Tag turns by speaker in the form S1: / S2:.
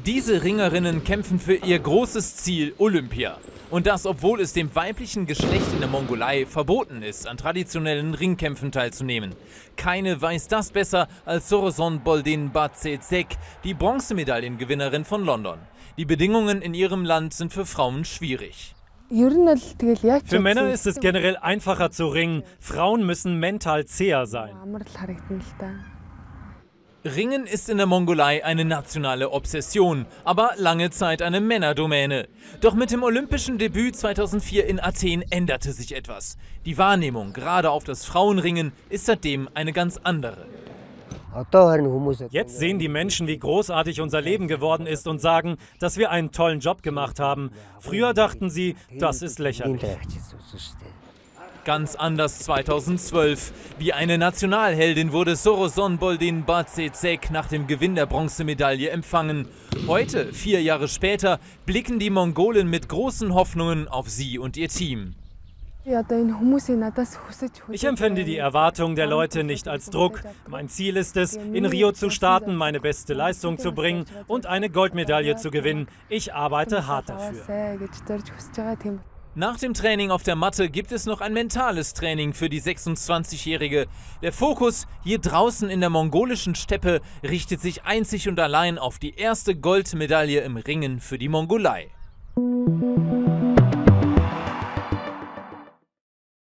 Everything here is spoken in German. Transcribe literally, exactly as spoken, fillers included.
S1: Diese Ringerinnen kämpfen für ihr großes Ziel Olympia. Und das, obwohl es dem weiblichen Geschlecht in der Mongolei verboten ist, an traditionellen Ringkämpfen teilzunehmen. Keine weiß das besser als Soroson Boldin-Batsetsek, die Bronzemedaillengewinnerin von London. Die Bedingungen in ihrem Land sind für Frauen schwierig.
S2: Für Männer ist es generell einfacher zu ringen. Frauen müssen mental zäher sein.
S1: Ringen ist in der Mongolei eine nationale Obsession, aber lange Zeit eine Männerdomäne. Doch mit dem olympischen Debüt zweitausendvier in Athen änderte sich etwas. Die Wahrnehmung gerade auf das Frauenringen ist seitdem eine ganz andere.
S2: Jetzt sehen die Menschen, wie großartig unser Leben geworden ist und sagen, dass wir einen tollen Job gemacht haben. Früher dachten sie, das ist lächerlich.
S1: Ganz anders zweitausendzwölf. Wie eine Nationalheldin wurde Soroson Boldin-Batsetsek nach dem Gewinn der Bronzemedaille empfangen. Heute, vier Jahre später, blicken die Mongolen mit großen Hoffnungen auf sie und ihr Team.
S2: Ich empfinde die Erwartungen der Leute nicht als Druck. Mein Ziel ist es, in Rio zu starten, meine beste Leistung zu bringen und eine Goldmedaille zu gewinnen. Ich arbeite hart dafür.
S1: Nach dem Training auf der Matte gibt es noch ein mentales Training für die sechsundzwanzigjährige. Der Fokus hier draußen in der mongolischen Steppe richtet sich einzig und allein auf die erste Goldmedaille im Ringen für die Mongolei.